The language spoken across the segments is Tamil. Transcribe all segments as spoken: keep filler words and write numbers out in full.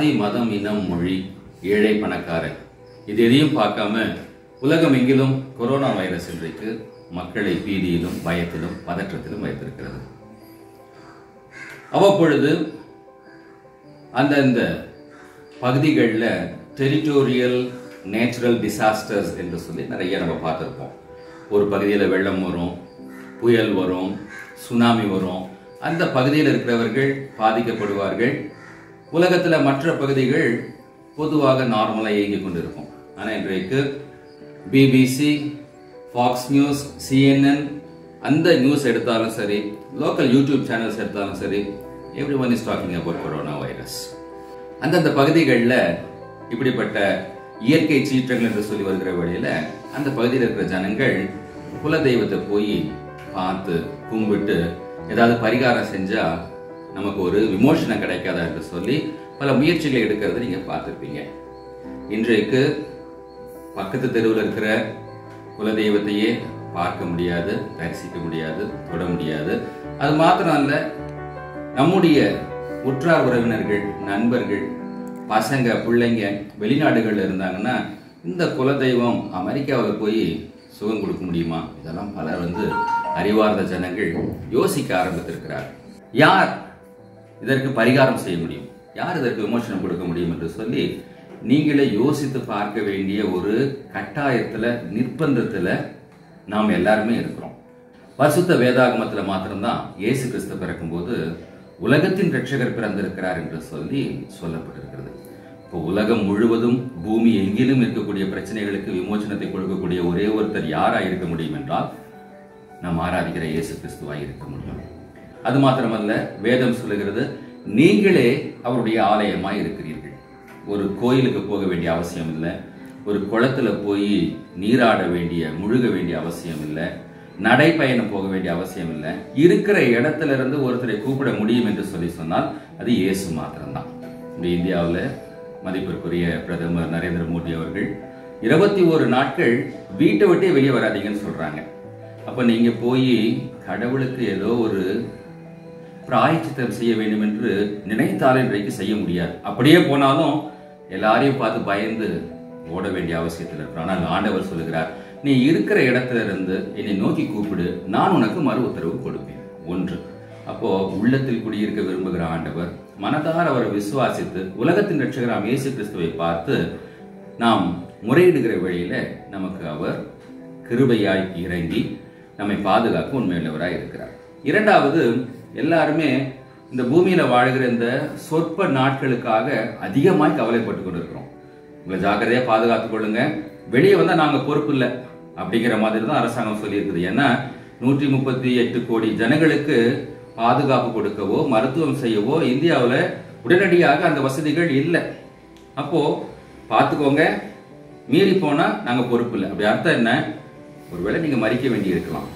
ஜாதி மதம் இனம் மொழி ஏழை பணக்காரன் இது எதையும் பார்க்காம உலகம் எங்கிலும் கொரோனா வைரஸ் இன்றைக்கு மக்களை பீதியிலும் பயத்திலும் பதற்றத்திலும் வைத்திருக்கிறது. அவ்வப்பொழுது அந்தந்த பகுதிகளில் டெரிட்டோரியல் நேச்சுரல் டிசாஸ்டர்ஸ் என்று சொல்லி நிறைய நம்ம பார்த்துருப்போம். ஒரு பகுதியில் வெள்ளம் வரும், புயல் வரும், சுனாமி வரும். அந்த பகுதியில் இருக்கிறவர்கள் பாதிக்கப்படுவார்கள். உலகத்தில் மற்ற பகுதிகள் பொதுவாக நார்மலாக இயங்கி கொண்டு இருக்கும். ஆனால் இன்றைக்கு பிபிசி, ஃபாக்ஸ் நியூஸ், சிஎன்என் அந்த நியூஸ் எடுத்தாலும் சரி, லோக்கல் யூடியூப் சேனல்ஸ் எடுத்தாலும் சரி, every one is talking about corona virus. அந்தந்த பகுதிகளில் இப்படிப்பட்ட இயற்கை சீற்றங்கள் என்று சொல்லி வருகிற வழியில் அந்த பகுதியில் இருக்கிற ஜனங்கள் குல தெய்வத்தை போய் பார்த்து கும்பிட்டு ஏதாவது பரிகாரம் செஞ்சால் நமக்கு ஒரு விமோசனம் கிடைக்காதா என்று சொல்லி பல முயற்சிகளை எடுக்கிறத நீங்கள் பார்த்துருப்பீங்க. இன்றைக்கு பக்கத்து தெருவில் இருக்கிற குலதெய்வத்தையே பார்க்க முடியாது, தரிசிக்க முடியாது, தொட முடியாது. அது மாத்திரம் அல்ல, நம்முடைய உற்றார் உறவினர்கள், நண்பர்கள், பசங்க, பிள்ளைங்க வெளிநாடுகளில் இருந்தாங்கன்னா இந்த குலதெய்வம் அமெரிக்காவில் போய் சுகம் கொடுக்க முடியுமா? இதெல்லாம் பலர் வந்து அறிவார்ந்த ஜனங்கள் யோசிக்க ஆரம்பித்திருக்கிறார். யார் இதற்கு பரிகாரம் செய்ய முடியும், யார் இதற்கு விமோசனம் கொடுக்க முடியும் என்று சொல்லி நீங்களே யோசித்து பார்க்க வேண்டிய ஒரு கட்டாயத்தில், நிர்பந்தத்தில் நாம் எல்லாருமே இருக்கிறோம். பரிசுத்த வேதாகமத்தில் மாத்திரம்தான் இயேசு கிறிஸ்து பிறக்கும்போது உலகத்தின் இரட்சகர் பிறந்திருக்கிறார் என்று சொல்லி சொல்லப்பட்டிருக்கிறது. இப்போ உலகம் முழுவதும் பூமி எங்கிலும் இருக்கக்கூடிய பிரச்சனைகளுக்கு விமோசனத்தை கொடுக்கக்கூடிய ஒரே ஒருத்தர் யாராக இருக்க முடியும் என்றால் நாம் ஆராதிக்கிற இயேசு கிறிஸ்துவாக இருக்க முடியும். அது மாத்திரமல்ல, வேதம் சொல்லுகிறது, நீங்களே அவருடைய ஆலயமாய் இருக்கிறீர்கள். ஒரு கோயிலுக்கு போக வேண்டிய அவசியம் இல்லை, ஒரு குளத்துல போய் நீராட வேண்டிய முழுக வேண்டிய அவசியம் இல்லை, நடைப்பயணம் போக வேண்டிய அவசியம் இல்லை. இருக்கிற இடத்துல இருந்து ஒருத்தரை கூப்பிட முடியும் என்று சொல்லி சொன்னால் அது இயேசு மாத்திரம்தான். இந்த இந்தியாவில் மதிப்பிற்குரிய பிரதமர் நரேந்திர மோடி அவர்கள் இருபத்தி ஒரு நாட்கள் வீட்டை விட்டே வெளியே வராதீங்கன்னு சொல்றாங்க. அப்ப நீங்க போய் கடவுளுக்கு ஏதோ ஒரு பிராயச்சித்தம் செய்ய வேண்டும் என்று நினைத்தாலும் இன்றைக்கு செய்ய முடியாது. அப்படியே போனாலும் எல்லாரையும் பார்த்து பயந்து ஓட வேண்டிய அவசியத்தில் இருக்கிறோம். ஆனால் ஆண்டவர் சொல்லுகிறார், நீ இருக்கிற இடத்துல இருந்து என்னை நோக்கி கூப்பிடு, நான் உனக்கு மறு உத்தரவு கொடுப்பேன். ஒன்று. அப்போ உள்ளத்தில் குடியிருக்க விரும்புகிற ஆண்டவர் மனதார அவரை விசுவாசித்து உலகத்தின் இரட்சகராம் இயேசு கிறிஸ்துவை பார்த்து நாம் முறையிடுகிற வழியில நமக்கு அவர் கிருபையாய் இறங்கி நம்மை பாதுகாக்க உண்மையுள்ளவராய் இருக்கிறார். இரண்டாவது, எல்லாருமே இந்த பூமியில வாழ்கிற இந்த சொற்ப நாட்களுக்காக அதிகமாய் கவலைப்பட்டு கொண்டு இருக்கிறோம். உங்களை ஜாக்கிரதையா பாதுகாத்துக் கொள்ளுங்க, வெளியே வந்தா நாங்க பொறுப்பு இல்லை அப்படிங்கிற மாதிரி தான் அரசாங்கம் சொல்லி இருக்குது. ஏன்னா நூற்றி முப்பத்தி எட்டு கோடி ஜனங்களுக்கு பாதுகாப்பு கொடுக்கவோ மருத்துவம் செய்யவோ இந்தியாவில் உடனடியாக அந்த வசதிகள் இல்லை. அப்போ பார்த்துக்கோங்க, மீறி போனா நாங்க பொறுப்பு இல்லை. அப்படி அர்த்தம் என்ன? ஒருவேளை நீங்க மறிக்க வேண்டி இருக்கலாம்.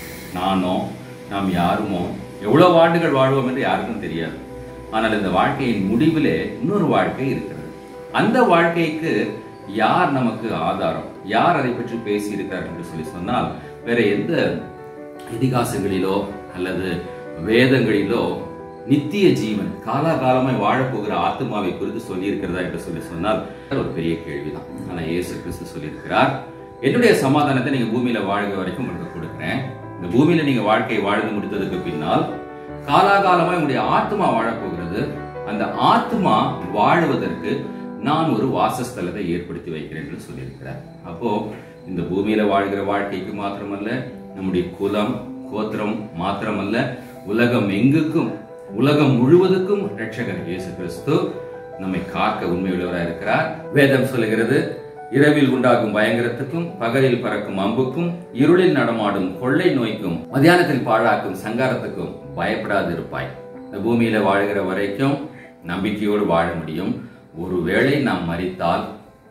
நானோ நாம் யாருமோ எவ்வளவு ஆண்டுகள் வாழ்வோம் என்று யாருக்கும் தெரியாது. ஆனால் இந்த வாழ்க்கையின் முடிவிலே இன்னொரு வாழ்க்கை இருக்கிறது. அந்த வாழ்க்கைக்கு யார் நமக்கு ஆதாரம், யார் அதை பற்றி பேசி இருக்கிறார் என்று சொல்லி சொன்னால் வேற எந்த இதிகாசங்களிலோ அல்லது வேதங்களிலோ நித்திய ஜீவன் காலாகாலமாய் வாழப்போகிற ஆத்மாவை குறித்து சொல்லி இருக்கிறதா என்று சொல்லி சொன்னால் ஒரு பெரிய கேள்விதான். ஆனா இயேசு கிறிஸ்து சொல்லியிருக்கிறார், என்னுடைய சமாதானத்தை நீங்க பூமியில வாழ்கிற வரைக்கும் உங்களுக்கு கொடுக்குறேன். இந்த பூமியில நீங்க வாழ்க்கையை வாழ்ந்து முடித்ததுக்கு பின்னால் காலாகாலமாய் உங்களுடைய ஆத்மா வாழப்போகிறது. அந்த ஆத்மா வாழ்வதற்கு நான் ஒரு வாசஸ்தலத்தை ஏற்படுத்தி வைக்கிறேன் என்று சொல்லியிருக்கிறார். அப்போ இந்த பூமியில வாழ்கிற வாழ்க்கைக்கு மாத்திரமல்ல, நம்முடைய குலம் கோத்திரம் மாத்திரமல்ல, உலகம் எங்குக்கும் உலகம் முழுவதுக்கும் இரட்சகர் இயேசு கிறிஸ்து நம்மை காக்க உண்மையுள்ளவராக இருக்கிறார். வேதம் சொல்லுகிறது, இரவில் உண்டாகும் பயங்கரத்துக்கும் பகலில் பறக்கும் அம்புக்கும் இருளில் நடமாடும் கொள்ளை நோய்க்கும் மத்தியானத்தில் பாழாக்கும் சங்காரத்துக்கும் பயப்படாது இருப்பாய். இந்த பூமியில வாழ்கிற வரைக்கும் நம்பிக்கையோடு வாழ முடியும். ஒருவேளை நாம் மரித்தால்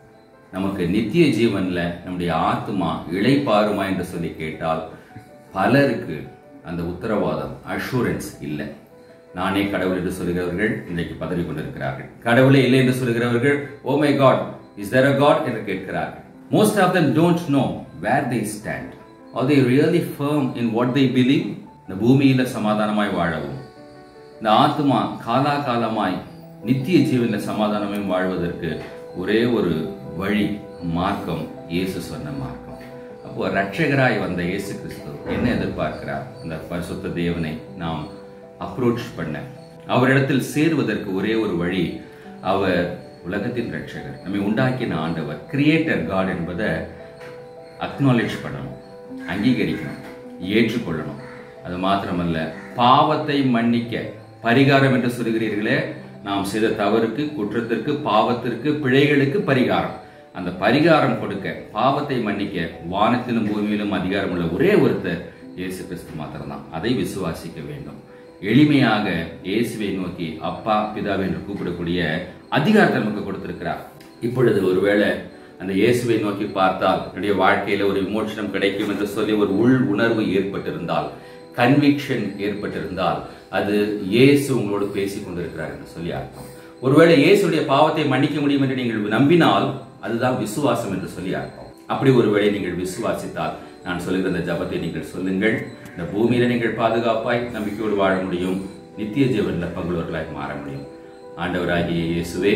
நமக்கு நித்திய ஜீவன்ல நம்முடைய ஆத்மா இளைப்பாறுமா என்று சொல்லி கேட்டால் பலருக்கு அந்த உத்தரவாதம் அஷூரன்ஸ் இல்லை. நானே கடவுள் என்று சொல்கிறவர்கள் இன்றைக்கு பதவி கொண்டிருக்கிறார்கள். கடவுளே இல்லை என்று சொல்கிறவர்கள் oh my God, is there a God என்று கேட்கிறார்கள். Most of them don't know where they stand. Are they really firm in what they believe? இந்த பூமியில சமாதானமாய் வாழவும், இந்த ஆத்மா காலாகாலமாய் நித்திய ஜீவனில் சமாதானமும் வாழ்வதற்கு ஒரே ஒரு வழி, மார்க்கம், இயேசு சொன்ன மார்க்கம். அப்போ ரட்சகராய் வந்த இயேசு கிறிஸ்து என்ன எதிர்பார்க்கிறார்? இந்த பரிசுத்த தேவனை நாம் அப்ரோச் பண்ண, அவரிடத்தில் சேருவதற்கு ஒரே ஒரு வழி, அவர் உலகத்தின் ரட்சகர், நம்மை உண்டாக்கின ஆண்டவர், கிரியேட்டர் காட் என்பதை அக்னாலேஜ் பண்ணணும், அங்கீகரிக்கணும், ஏற்றுக்கொள்ளணும். அது மாத்திரமல்ல, பாவத்தை மன்னிக்க பரிகாரம் என்று சொல்கிறீர்களே, நாம் செய்த தவறுக்கு, குற்றத்திற்கு, பாவத்திற்கு, பிழைகளுக்கு பரிகாரம். அந்த பரிகாரம் கொடுக்க, பாவத்தை மன்னிக்க வானத்திலும் பூமியிலும் அதிகாரம் உள்ள ஒரே ஒருத்தர் இயேசு கிறிஸ்து மாத்திரம்தான். அதை விசுவாசிக்க வேண்டும். எளிமையாக இயேசுவை நோக்கி அப்பா, பிதாவை என்று கூப்பிடக்கூடிய அதிகாரத்தை நமக்கு கொடுத்திருக்கிறார். இப்பொழுது ஒருவேளை அந்த இயேசுவை நோக்கி பார்த்தால் என்னுடைய வாழ்க்கையில ஒரு விமோசனம் கிடைக்கும் என்று சொல்லி ஒரு உள் உணர்வு ஏற்பட்டிருந்தால், கன்விக்ஷன் ஏற்பட்டிருந்தால், அது இயேசு உங்களோடு பேசிக் கொண்டிருக்கிறார் என்று சொல்லி அர்த்தம். ஒருவேளை இயேசுடைய பாவத்தை மன்னிக்க முடியும் என்று நீங்கள் நம்பினால் அதுதான் விசுவாசம் என்று சொல்லி அர்த்தம். அப்படி ஒருவேளை நீங்கள் விசுவாசித்தால் நான் சொல்லுகிற அந்த ஜபத்தை நீங்கள் சொல்லுங்கள். இந்த பூமியில நீங்கள் பாதுகாப்பாய் நம்பிக்கையோடு வாழ முடியும், நித்திய ஜீவனில் பங்குள்ளவர்களாய் மாற முடியும். ஆண்டவராகிய இயேசுவே,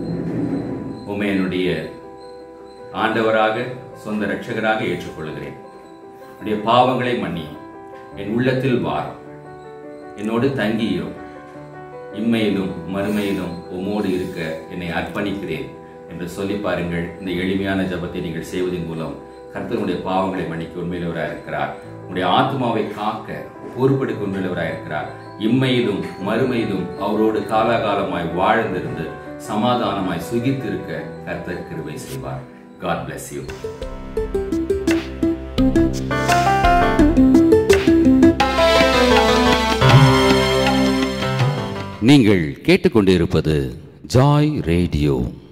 உம்மை என்னுடைய ஆண்டவராக, சொந்த இரட்சகராக ஏற்றுக்கொள்கிறேன். என்னுடைய பாவங்களை மன்னியும், என் உள்ளத்தில் வாரும், என்னோடு தங்கியும், இம்மையிலும் மறுமையிலும் உம்மோடு இருக்க என்னை அர்ப்பணிக்கிறேன் என்று சொல்லி பாருங்கள். இந்த எளிமையான ஜபத்தை நீங்கள் செய்வதன் மூலம் கர்த்தருடைய பாவங்களை மன்னிக்க உண்மையிலவராக இருக்கிறார். உங்களுடைய ஆத்மாவை காக்க பொறுப்பெடுக்க உண்மையிலவராக இருக்கிறார். இம்மையிலும் மறுமையிலும் அவரோடு காலாகாலமாய் வாழ்ந்திருந்து சமாதானமாய் சுகித்திருக்க கர்த்தர் கிருபை செய்வார். God bless you. நீங்கள் கேட்டுக்கொண்டிருப்பது ஜாய் ரேடியோ.